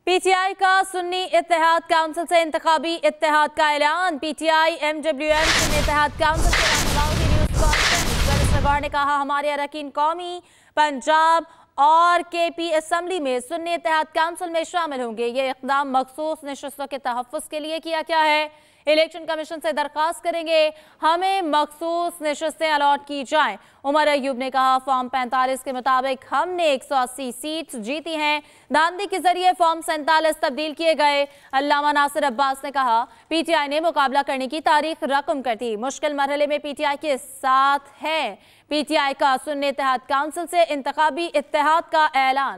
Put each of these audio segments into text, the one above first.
PTI का Sunni Ittehad council से इंतखाबी इत्तेहाद का ऐलान। PTI MWM Sunni Ittehad council के रहनुमाओं की न्यूज कॉन्फ्रेंस। रजिस्ट्रार गौर ने कहा, हमारे अरकान कौमी, पंजाब और केपी असम्बली में सुन्नी इत्तेहाद काउंसिल में शामिल होंगे। ये इक़दाम मखसूस नशस्तों के तहफ़्फ़ुज़ के लिए किया गया है। इलेक्शन कमीशन से दरख्वास्त करेंगे हमें मखसूस नशस्तें अलॉट की जाएं। उमर अयूब ने कहा, फॉर्म 45 के मुताबिक हमने 180 सीट्स जीती हैं। धांधली के जरिए फॉर्म 47 तब्दील किए गए। अल्लामा नासिर अब्बास ने कहा, पीटीआई ने मुकाबला करने की तारीख रकम कर दी। मुश्किल मरहले में पीटीआई के साथ है। पीटीआई का सुन्नी इत्तेहाद काउंसिल से इंतखाबी इत्तेहाद का ऐलान।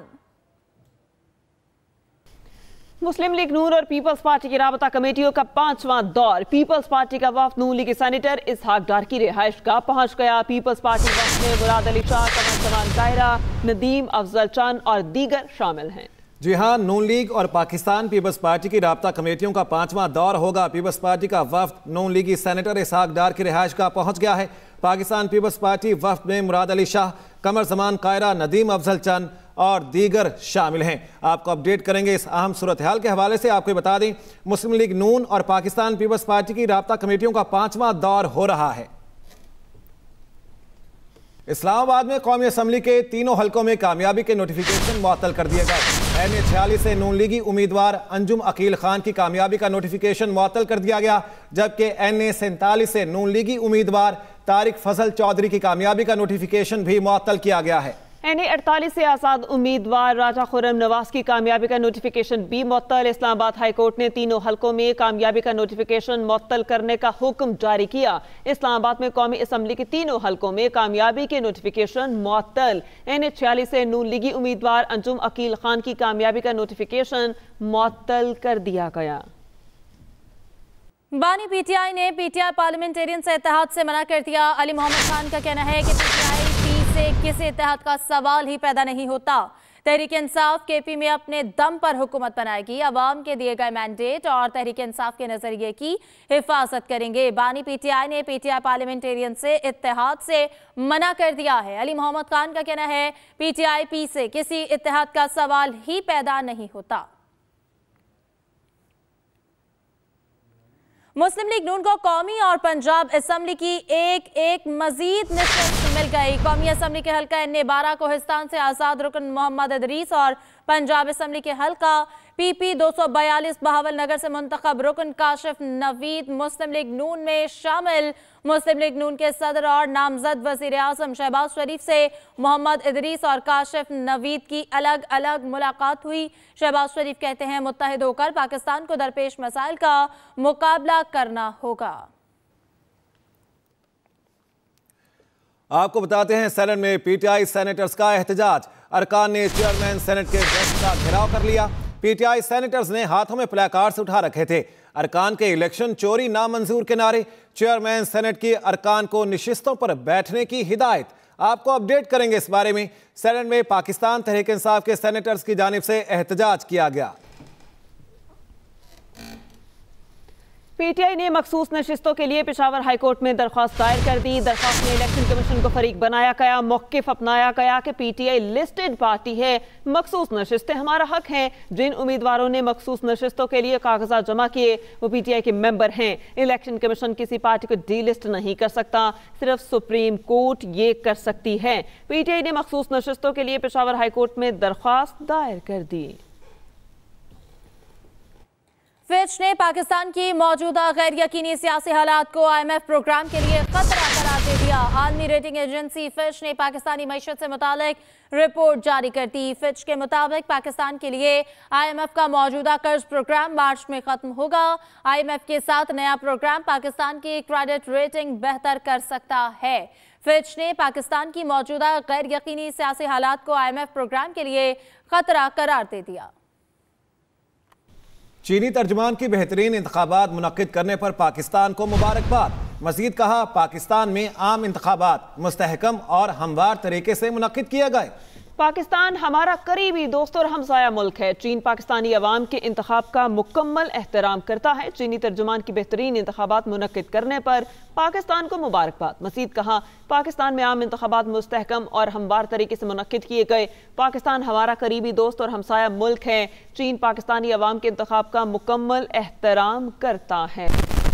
मुस्लिम लीग नून और पीपल्स पार्टी की राबता कमेटियों का 5वां दौर। पीपल्स पार्टी का वफ्द नून लीग सेनेटर इसहाक डार की रिहाइश गाह पहुंच गया। पीपल्स पार्टी वफ्द में मुराद अली शाह, कमर जमान कायरा, नदीम अफजल चंद और दीगर शामिल हैं। जी हाँ, नून लीग और पाकिस्तान पीपल्स पार्टी की राबता कमेटियों का 5वां दौर होगा। पीपल्स पार्टी का वफ्द नून लीगी सेनेटर इसहाक डार की रिहाइश गाह पहुंच गया है। पाकिस्तान पीपल्स पार्टी वफ्द में मुराद अली शाह, कमर जमान कायरा, नदीम अफजल चंद और दीगर शामिल हैं। आपको अपडेट करेंगे इस अहम सूरत हाल के हवाले से। आपको बता दें, मुस्लिम लीग नून और पाकिस्तान पीपल्स पार्टी की राबता कमेटियों का 5वां दौर हो रहा है। इस्लामाबाद में कौमी असम्बली के तीनों हलकों में कामयाबी के नोटिफिकेशन मुअत्तल कर दिए गए। NA 46 से नून लीगी उम्मीदवार अंजुम अकील खान की कामयाबी का नोटिफिकेशन मुअत्तल कर दिया गया, जबकि NA 47 से नून लीगी उम्मीदवार तारिक फजल चौधरी की कामयाबी का नोटिफिकेशन भी मुअत्तल किया गया है। NA 48 से आजाद उम्मीदवार राजा खुर्रम नवाज की कामयाबी का नोटिफिकेशन भी मुअत्तल। इस्लामाबाद हाई कोर्ट ने तीनों हलकों में कामयाबी का नोटिफिकेशन मुअत्तल करने का हुक्म जारी किया। इस्लामाबाद में कौमी असम्बली के तीनों हलकों में कामयाबी के नोटिफिकेशन मुअत्तल। NA 46 से नून लीगी उम्मीदवार अंजुम अकील खान की कामयाबी का नोटिफिकेशन मुअत्तल कर दिया गया। बानी पीटीआई ने पीटीआई पार्लियामेंटेरियन से इत्तेहाद से मना कर दिया। अली मोहम्मद खान का कहना है कि पीटीआई से किसी इत्तेहाद का सवाल ही पैदा नहीं होता। तहरीक इंसाफ केपी में अपने दम पर हुकूमत बनाएगी। अवाम के दिए गए मैंडेट और तहरीक इंसाफ के नजरिए की हिफाजत करेंगे। बानी पीटीआई ने पीटीआई पार्लियामेंटेरियन से इत्तेहाद से मना कर दिया है। अली मोहम्मद खान का कहना है, पीटीआई पी से किसी इत्तेहाद का सवाल ही पैदा नहीं होता। मुस्लिम लीग नून को कौमी और पंजाब असम्बली की एक मजीद निश्चित मिल गई। कौमी असम्बली के हल्का NA 12 कोहिस्तान से आजाद रुकन मोहम्मद इदरीस और पंजाब असम्बली के हल्का PP 242 बहावलनगर से मुंतखब रुकन काशिफ नवीद मुस्लिम लीग नून में शामिल। मुस्लिम लीग नून के सदर और नामजद वजीर आजम शहबाज शरीफ से मोहम्मद इदरीस और काशिफ नवीद की अलग अलग मुलाकात हुई। शहबाज शरीफ कहते हैं, मुत्तहिद होकर पाकिस्तान को दरपेश मसाइल का मुकाबला करना होगा। आपको बताते हैं, सेनेट में पीटीआई सेनेटर्स का एहतजाज। अरकान ने चेयरमैन सेनेट के डेस्क का घेराव कर लिया। पीटीआई सेनेटर्स ने हाथों में प्लेकार्ड्स उठा रखे थे। अरकान के इलेक्शन चोरी नामंजूर के नारे। चेयरमैन सेनेट की अरकान को नशिस्तों पर बैठने की हिदायत। आपको अपडेट करेंगे इस बारे में। सेनेट में पाकिस्तान तहरीक इंसाफ के सेनेटर्स की जानिब से एहतजाज किया गया। पीटीआई ने मखसूस नशिस्तों के लिए पेशावर हाई कोर्ट में दरख्वास्त दायर कर दी। दरख्वास्त में इलेक्शन कमीशन को फरीक बनाया गया। मौक़िफ़ अपनाया गया कि पीटीआई लिस्टेड पार्टी है, मखसूस नशिस्तें हमारा हक हैं। जिन उम्मीदवारों ने मखसूस नशिस्तों के लिए कागजात जमा किए वो पीटीआई के मेंबर हैं। इलेक्शन कमीशन किसी पार्टी को डी लिस्ट नहीं कर सकता, सिर्फ सुप्रीम कोर्ट ये कर सकती है। पीटीआई ने मखसूस नशिस्तों के लिए पेशावर हाई कोर्ट में दरख्वास्त दायर कर दी। फिच ने पाकिस्तान की मौजूदा गैर यकीनी सियासी हालात को IMF प्रोग्राम के लिए खतरा करार दे दिया। आलमी रेटिंग एजेंसी फिच ने पाकिस्तानी मईशत से मुतालिक रिपोर्ट जारी कर दी। फिच के मुताबिक पाकिस्तान के लिए IMF का मौजूदा कर्ज प्रोग्राम मार्च में खत्म होगा। IMF के साथ नया प्रोग्राम पाकिस्तान की क्रेडिट रेटिंग बेहतर कर सकता है। फिच ने पाकिस्तान की मौजूदा गैर यकीनी सियासी हालात को IMF प्रोग्राम के लिए खतरा करार दे दिया। चीनी तर्जुमान की बेहतरीन इंतखाबात मुनक्किद करने पर पाकिस्तान को मुबारकबाद। मजीद कहा, पाकिस्तान में आम इंतखाबात मुस्तहकम और हमवार तरीके से मुनक्किद किए गए। पाकिस्तान हमारा करीबी दोस्त और हमसाया मुल्क है। चीन पाकिस्तानी अवाम के इंतखाब का मुकम्मल एहतराम करता है। चीनी तर्जुमान की बेहतरीन इंतखाबात मुनक्किद करने पर पाकिस्तान को मुबारकबाद। मजीद कहा, पाकिस्तान में आम इंतखाबात मुस्तहकम और हमवार तरीके से मुनक्किद किए गए। पाकिस्तान हमारा करीबी दोस्त और हमसाया मुल्क है। चीन पाकिस्तानी अवाम के इंतखाब का मुकम्मल एहतराम करता है।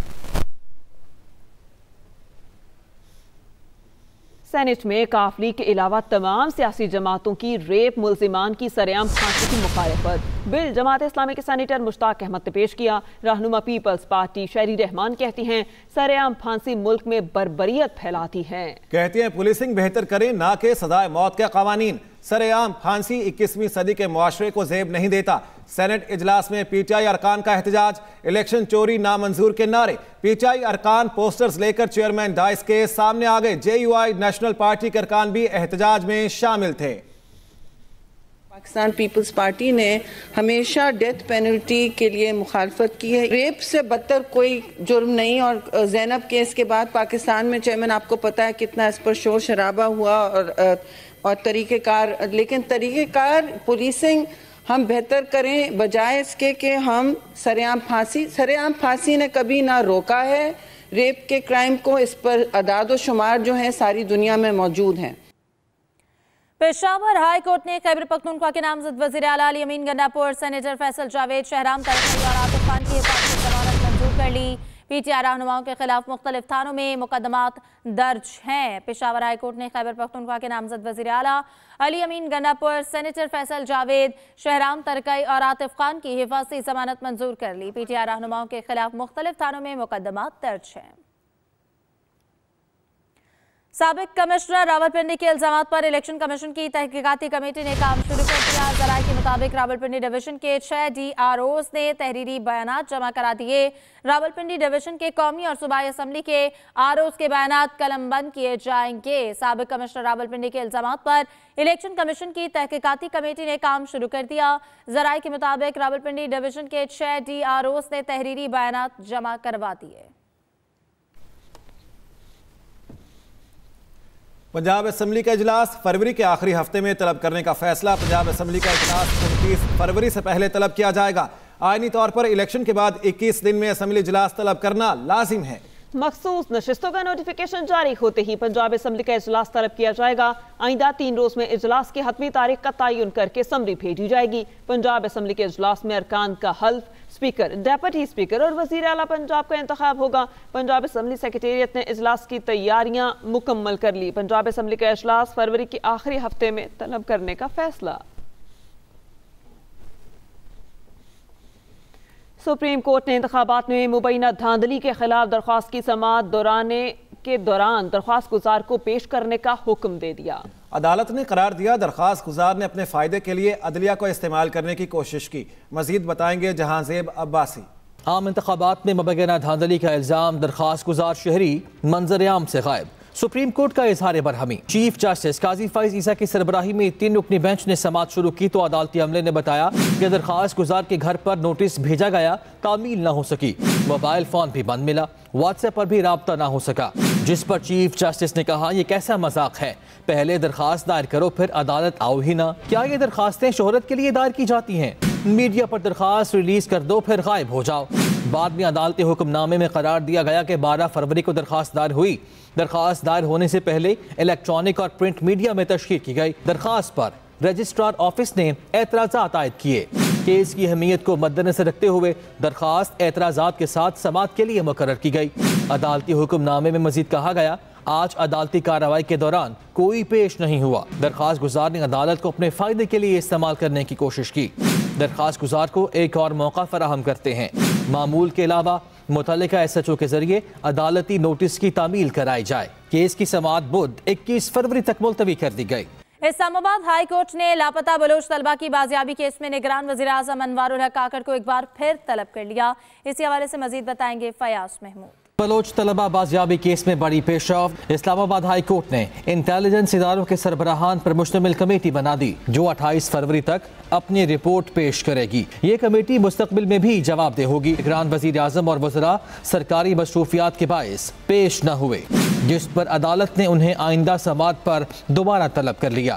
सेनेट में काफली के अलावा तमाम सियासी जमातों की रेप मुल्जिमान की सरेआम फांसी की मुखालफत बिल जमात इस्लामी के सेनेटर मुश्ताक अहमद ने पेश किया। रहनुमा पीपल्स पार्टी शहरी रहमान कहती हैं, सरेआम फांसी मुल्क में बर्बरियत फैलाती है। कहती हैं पुलिसिंग बेहतर करें, ना कि सजाए मौत के कवानीन। सरेआम फांसी 21वीं सदी के मुआशरे को जेब नहीं देता। सेनेट इजलास में पीटीआई अरकान का एहतजाज। इलेक्शन चोरी नामंजूर के नारे। पीटीआई अरकान पोस्टर्स लेकर चेयरमैन डाइस के सामने आ गए। जेयूआई नेशनल पार्टी के अरकान भी एहतजाज में शामिल थे। पाकिस्तान पीपल्स पार्टी ने हमेशा डेथ पेनल्टी के लिए मुखालफत की है। रेप से बदतर कोई जुर्म नहीं। और ज़ैनब केस के बाद पाकिस्तान में चेयरमैन आपको पता है कितना इस पर शोर शराबा हुआ और तरीक़ेकार, लेकिन तरीक़ेकार पुलिसिंग हम बेहतर करें बजाय इसके कि हम सरेआम फांसी ने कभी ना रोका है रेप के क्राइम को। इस पर अदाद व शुमार जो है सारी दुनिया में मौजूद हैं। पेशावर हाई कोर्ट ने खैबर पख्तूनख्वा के नामजद वज़ीर आला अली अमीन गंडापुर, सेनेटर फैसल जावेद, शहराम तरक्की और आतिफ खान की हिफाजत की जमानत मंजूर कर ली। पीटीआई रहनुमाओं के खिलाफ मुख्तलिफ थानों में मुकदमात दर्ज हैं। पेशावर हाई कोर्ट ने खैबर पख्तूनख्वा के नामजद वज़ीर आला अली अमीन गंडापुर, सेनेटर फैसल जावेद, शहराम तरक्की और आतिफ खान की हिफाजती जमानत मंजूर कर ली। पीटीआई रहनुमाओं के खिलाफ मुख्तलिफ थानों में मुकदमात दर्ज हैं। साबिक कमिश्नर रावलपिंडी के इल्जामात पर इलेक्शन कमीशन की तहकीकाती कमेटी ने काम शुरू कर दिया। ज़राए के मुताबिक रावलपिंडी डिवीजन के 6 DROs ने तहरीरी बयानात जमा करा दिए। रावलपिंडी डिवीजन के कौमी और सूबाई असम्बली के ROs के बयानात कलमबंद किए जाएंगे। साबिक कमिश्नर रावलपिंडी के इल्जामात पर इलेक्शन कमीशन की तहकीकाती कमेटी ने काम शुरू कर दिया। ज़राए के मुताबिक रावलपिंडी डिवीजन के 6 DROs ने तहरीरी बयानात जमा करवा दिए। पंजाब असम्बली का इजलास फरवरी के आखिरी हफ्ते में तलब करने का फैसला। पंजाब असम्बली का इजलास 29 फरवरी से पहले तलब किया जाएगा। आईनी तौर पर इलेक्शन के बाद 21 दिन में असम्बली इजलास तलब करना लाजिम है। मखसूस नशिस्तों का नोटिफिकेशन जारी होते ही पंजाब असम्बली का इजलास तलब किया जाएगा। आइंदा 3 रोज में इजलास की हतमी तारीख का तयन करके समरी भेजी जाएगी। पंजाब असम्बली के इजलास में अरकान का हल्फ, स्पीकर, डेप्यूटी स्पीकर और वजीर आला पंजाब का इंतखाब होगा। पंजाब असम्बली सेक्रेटेरिएट ने इजलास की तैयारियां मुकम्मल कर ली। पंजाब असम्बली का इजलास फरवरी के आखिरी हफ्ते में तलब करने का फैसला। सुप्रीम कोर्ट ने इंतखाबात में मुबैना धांधली के खिलाफ दरख्वास्त की समाअत के दौरान दरख्वास्त गुजार को पेश करने का हुक्म दे दिया। अदालत ने करार दिया, दरख्वास्त गुजार ने अपने फायदे के लिए अदलिया को इस्तेमाल करने की कोशिश की। मजीद बताएंगे जहांजेब अब्बासी। आम इंतखाबात में मुबैना धांधली का इल्जाम, दरख्वास्त गुजार शहरी मंजर-ए-आम से गायब। सुप्रीम कोर्ट का इजहार बरहमी। चीफ जस्टिस काजी फैज ईसा की सरबराही में 3 रुकनी बेंच ने समाअत शुरू की तो अदालती अमले ने बताया कि दरख्वास्त गुजार के घर पर नोटिस भेजा गया, तामील न हो सकी। मोबाइल फोन भी बंद मिला, व्हाट्सएप पर भी राब्ता ना हो सका, जिस पर चीफ जस्टिस ने कहा, यह कैसा मजाक है, पहले दरख्वास्त दायर करो फिर अदालत आओ ही ना। क्या ये दरख्वास्तें शोहरत के लिए दायर की जाती हैं? मीडिया पर दरख्वास्त रिलीज कर दो फिर गायब हो जाओ। बाद में अदालती हुक्मनामे में करार दिया गया कि 12 फरवरी को दरख्वास्त दायर हुई। दरख्वास्त दायर होने से पहले इलेक्ट्रॉनिक और प्रिंट मीडिया में तशहीर की गई। दरख्वास्त पर रजिस्ट्रार ऑफिस ने एतराज़ात आयद किए। केस की अहमियत को मद्देनजर रखते हुए दरख्वास्त एतराज़ात के साथ समाअत के लिए मुकर्रर की गई। अदालती हुक्मनामे में मजीद कहा गया, आज अदालती कार्रवाई के दौरान कोई पेश नहीं हुआ। दरख्वास्त गुजार ने अदालत को अपने फायदे के लिए इस्तेमाल करने की कोशिश की। दरख्वास्त गुजार को एक और मौका फराहम करते हैं। मामूल के अलावा मुतल्लिका SHO के जरिए अदालती नोटिस की तामील कराई जाए। केस की समाअत बुध 21 फरवरी तक मुलतवी कर दी गई। इस्लामाबाद हाई कोर्ट ने लापता बलोच तलबा की बाजियाबी केस में निगरान वज़ीर आज़म अनवारुल हक काकड़ को एक बार फिर तलब कर लिया। इसी हवाले से मजीद बताएंगे फयाज महमूद। बलोच तलबा बाजियाबी केस में बड़ी पेशरफ। इस्लामाबाद हाई कोर्ट ने इंटेलिजेंस इदारों के सरबराहान पर मुश्तमिल कमेटी बना दी जो 28 फरवरी तक अपनी रिपोर्ट पेश करेगी। ये कमेटी मुस्तकबिल में भी जवाबदेह होगी। निगरान वज़ीर आज़म और वज़रा सरकारी मसरूफियात के बायस पेश न हुए, जिस पर अदालत ने उन्हें आइंदा समाअत पर दोबारा तलब कर लिया।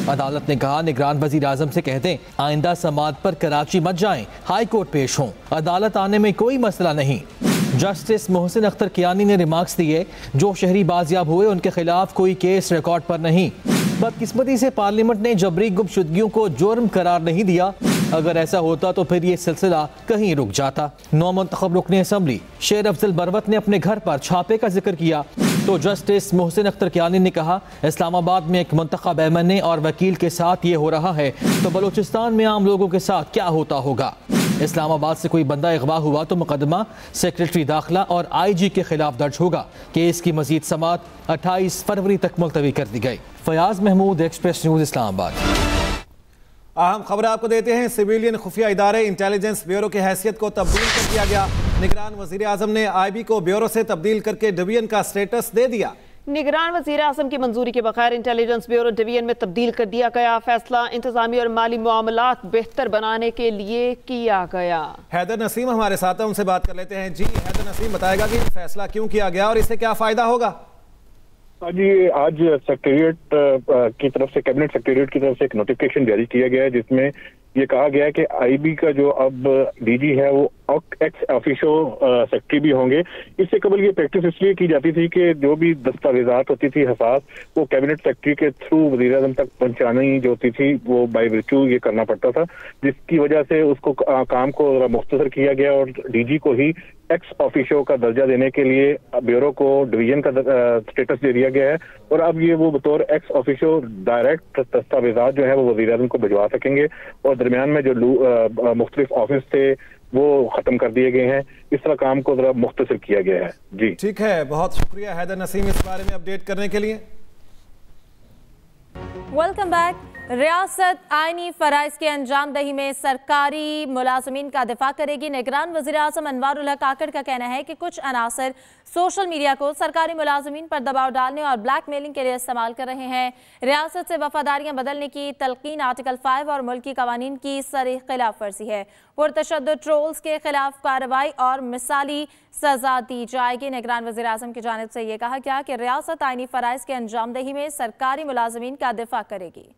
अदालत ने कहा निगरान वजीर आजम से कह दें आइंदा समात पर कराची मत जाएं, हाई कोर्ट पेश हों, अदालत आने में कोई मसला नहीं। जस्टिस मोहसिन अख्तर कियानी ने रिमार्क्स दिए जो शहरी बाजियाब हुए उनके खिलाफ कोई केस रिकॉर्ड पर नहीं। बदकिस्मती से पार्लियामेंट ने जबरी गुमशुदगियों को जुर्म करार नहीं दिया, अगर ऐसा होता तो फिर ये सिलसिला कहीं रुक जाता। नौमुंतखब रुकने असम्बली शेर अफजल बरवत ने अपने घर पर छापे का जिक्र किया तो जस्टिस मोहसिन अख्तर कियानी ने कहा इस्लामाबाद में एक मुंतखब एमएनए और वकील के साथ ये हो रहा है तो बलूचिस्तान में आम लोगों के साथ क्या होता होगा। इस्लामाबाद से कोई बंदा अगवा हुआ तो मुकदमा सेक्रेटरी दाखिला और IG के खिलाफ दर्ज होगा। केस की मजीद समात 28 फरवरी तक मुलतवी कर दी गई। Fayyaz Mahmood, Express News, Islamabad. अहम खबर आपको देते हैं। सिविलियन खुफिया इदारे इंटेलिजेंस ब्यूरो की हैसियत को तब्दील कर दिया गया। निगरान वजीर आजम ने IB को ब्यूरो से तब्दील करके डिवीजन का स्टेटस दे दिया। निगरान वजीर आजम की मंजूरी के बगैर इंटेलिजेंस ब्यूरो डिवीजन में तब्दील कर दिया गया। फैसला इंतजामी और माली मामलात बेहतर बनाने के लिए किया गया। हैदर नसीम हमारे साथ हैं, उनसे बात कर लेते हैं। जी हैदर नसीम, बताएगा कि फैसला क्यों किया गया और इससे क्या फायदा होगा? जी, आज सेक्रेटरिएट की तरफ से, कैबिनेट सेक्रेटरिएट की तरफ से एक नोटिफिकेशन जारी किया गया है जिसमें ये कहा गया है कि IB का जो अब DG है वो एक्स ऑफिशियो सेक्रेटरी भी होंगे। इससे कबल ये प्रैक्टिस इसलिए की जाती थी कि जो भी दस्तावेजात होती थी हसास, वो कैबिनेट सेक्रेटरी के थ्रू वज़ीर आज़म तक पहुंचानी जो होती थी वो बाय वर्च्यू ये करना पड़ता था, जिसकी वजह से उसको काम को मुख्तसर किया गया और DG को ही एक्स ऑफिशियो का दर्जा देने के लिए ब्यूरो को डिवीजन का स्टेटस दे दिया गया है। और अब ये वो बतौर एक्स ऑफिशियो डायरेक्ट दस्तावेजात जो है वो वज़ीर आज़म को भिजवा सकेंगे और दरमियान में जो मुख्तलिफ ऑफिस थे वो खत्म कर दिए गए हैं। इस तरह काम को जरा मुख्तसर किया गया है। जी ठीक है, बहुत शुक्रिया हैदर नसीम इस बारे में अपडेट करने के लिए। Welcome back. रियासत आईनी फराइज की अंजाम दही में सरकारी मुलाजमीन का दिफा करेगी। निगरान वज़ीर आज़म अनवारुल हक काकड़ का कहना है कि कुछ अनासर सोशल मीडिया को सरकारी मुलाजमीन पर दबाव डालने और ब्लैकमेलिंग के लिए इस्तेमाल कर रहे हैं। रियासत से वफादारियां बदलने की तलकीन आर्टिकल 5 और मुल्की कवानीन की सरीह खिलाफ वर्जी है। पुरतशद्दुद ट्रोल्स के खिलाफ कार्रवाई और मिसाली सजा दी जाएगी। निगरान वज़ीर आज़म की जानिब से यह कहा गया कि रियासत आईनी फराइज की अंजामदही में सरकारी मुलाजमीन का दिफा करेगी।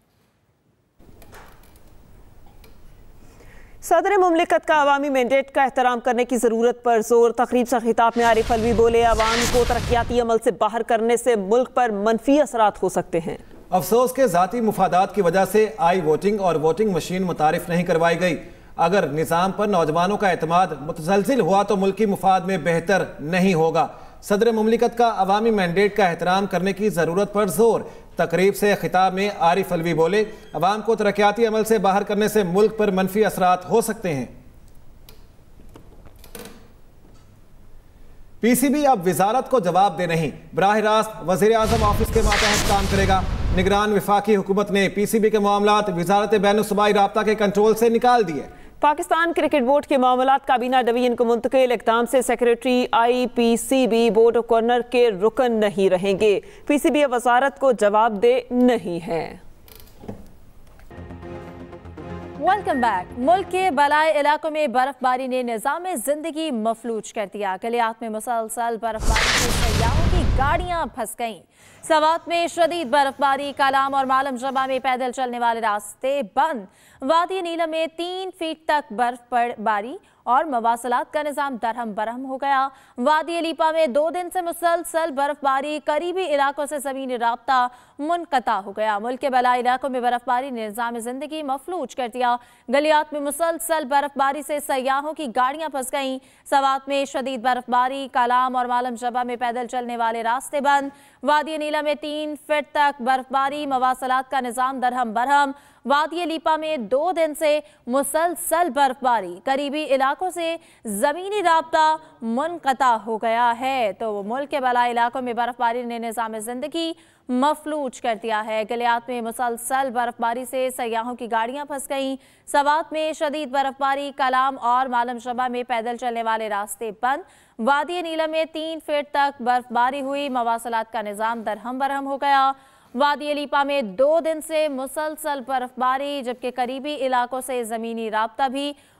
सदर मुमलिकत का अवामी मैंडेट का एहतराम करने की ज़रूरत पर जोर। तकरीब से खिताब में आरिफ अलवी बोले अवाम को तरक्याती अमल से बाहर करने से मुल्क पर मनफी असरात हो सकते हैं। अफसोस के ज़ाती मुफादात की वजह से आई वोटिंग और वोटिंग मशीन मुतारिफ नहीं करवाई गई। अगर निज़ाम पर नौजवानों का एतमाद मुतसलसिल हुआ तो मुल्की मुफाद में बेहतर नहीं होगा। सदर मुमलिकत का अवामी मैंडेट का एहतराम करने की ज़रूरत पर जोर। तकरीब से खिताब में आरिफ अलवी बोले अवाम को तरक्याती अमल से बाहर करने से मुल्क पर मनफी असरात हो सकते हैं। PCB अब वजारत को जवाब दे नहीं, बराह रास्त वज़ीर आज़म ऑफिस के मातहत काम करेगा। निगरान वफाकी हुकूमत ने PCB के मामलात वजारत बैनुसूबाई राब्ता के कंट्रोल से निकाल दिए। पाकिस्तान क्रिकेट बोर्ड के मामलात काबीना डिवीजन को मुंतकिल। इक़दाम से secretary IPCB board of governor के रुकन नहीं रहेंगे। PCB वजारत को जवाब दे नहीं है। Welcome back. मुल्क के बलाई इलाकों में बर्फबारी ने निज़ाम जिंदगी मफलूज कर दिया। गलियात में मुसलसल बर्फबारी से सयाहों की गाड़ियां फंस गईं। सवात में शदीद बर्फबारी, कालाम और मालम जबा में पैदल चलने वाले रास्ते बंद। वादी नीलम में 3 फीट तक बर्फबारी और मवासलात का निज़ाम दरहम बरहम हो गया। वादी अलीपा में 2 दिन से मुसलसल बर्फबारी, करीबी इलाकों से ज़मीनी राब्ता मुनक़ता हो गया। मुल्क के बलाई इलाकों में बर्फबारी ने निज़ाम ज़िंदगी मफलूज कर दिया। गलियात में मुसलसल बर्फबारी से सयाहों की गाड़ियां फंस गईं। सवात में शदीद बर्फबारी, कालाम और मालम जबा में पैदल चलने वाले रास्ते बंद। वादी नीला में 3 फीट तक बर्फबारी, मवासलात का निज़ाम दरहम बरहम। वादी लीपा में 2 दिन से मुसलसल बर्फबारी, करीबी इलाकों से ज़मीनी राब्ता मुनक़ता हो गया है। तो मुल्क के बलाई इलाकों में बर्फबारी ने निज़ाम ज़िंदगी मफलूज कर दिया है। गलियात में मुसलसल बर्फबारी से सयाहों की गाड़ियां फंस गईं। सवात में शदीद बर्फबारी, कलाम और मालम शबा में पैदल चलने वाले रास्ते बंद। वादी नीलम में 3 फीट तक बर्फबारी हुई, मवासलात का निज़ाम दरहम बरहम हो गया। वादी अलीपा में 2 दिन से मुसलसल बर्फबारी, जबकि करीबी इलाकों से ज़मीनी राब्ता भी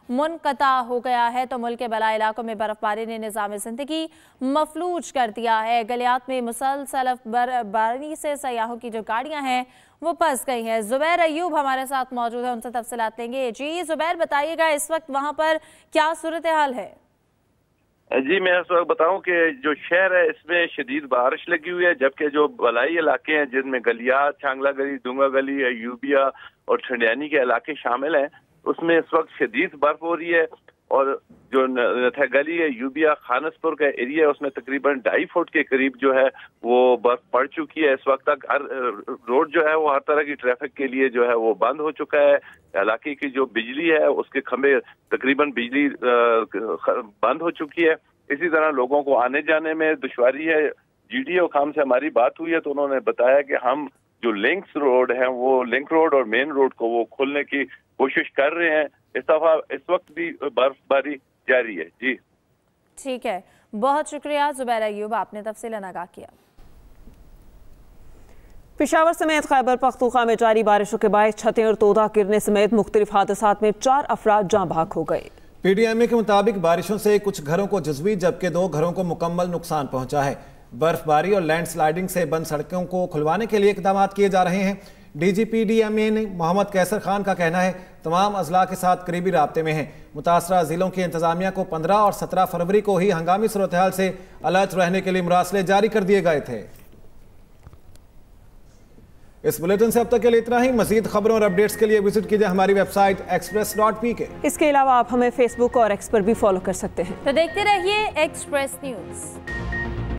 मुनक़ता हो गया है तो मुल्क के बला इलाकों में बर्फबारी ने निज़ाम ज़िंदगी मफलूज कर दिया है। गलियात में मुसलसल बर्फबारी से सयाहों की जो गाड़ियाँ हैं वो फंस गई हैं। जुबैर अयूब हमारे साथ मौजूद है, उनसे तफसीलात लेंगे। जी जुबैर, बताइएगा इस वक्त वहाँ पर क्या सूरत हाल है? जी मैं इस वक्त बताऊं कि जो शहर है इसमें शदीद बारिश लगी हुई है, जबकि जो बलाई इलाके हैं जिनमें गलियात, छांगला गली, डूंगा गली, यूबिया और ठंडियानी के इलाके शामिल हैं, उसमें इस वक्त शदीद बर्फ हो रही है। और जो नथा गली है, यूबिया खानसपुर का एरिया है, उसमें तकरीबन 2.5 फुट के करीब जो है वो बर्फ पड़ चुकी है। इस वक्त तक हर रोड जो है वो हर तरह की ट्रैफिक के लिए जो है वो बंद हो चुका है। इलाके की जो बिजली है उसके खंभे तकरीबन बिजली बंद हो चुकी है। इसी तरह लोगों को आने जाने में दुश्वारी है। GDO खाम से हमारी बात हुई है तो उन्होंने बताया कि हम जो लिंक्स रोड हैं वो लिंक रोड और मेन रोड को वो खोलने की कोशिश कर रहे हैं। इस दफा इस वक्त भी बर्फबारी जारी है। जी ठीक है, बहुत शुक्रिया जुबैर अयूब, आपने तफसीलन आगाह किया। पेशावर समेत खैबर पख्तूनख्वा में जारी बारिशों के बायस छतें और तोदा गिरने समेत मुख्तलिफ हादसात में 4 अफराद जाँ बहक हो गए। PDMA के मुताबिक बारिशों से कुछ घरों को जुज़वी जबकि 2 घरों को मुकम्मल नुकसान पहुंचा है। बर्फबारी और लैंडस्लाइडिंग से बंद सड़कों को खुलवाने के लिए इक़दाम किए जा रहे हैं। DG PDMA ने मोहम्मद कैसर खान का कहना है तमाम अजला के साथ करीबी राब्ते में हैं। मुतासरा जिलों की इंतजामिया को 15 और 17 फरवरी को ही हंगामी सूरत हाल से अलर्ट रहने के लिए मुरासले जारी कर दिए गए थे। इस बुलेटिन से अब तक के लिए इतना ही। मजीद खबरों और अपडेट्स के लिए विजिट कीजिए हमारी वेबसाइट express.pk। इसके अलावा आप हमें फेसबुक और एक्स पर भी फॉलो कर सकते हैं। तो देखते रहिए एक्सप्रेस न्यूज।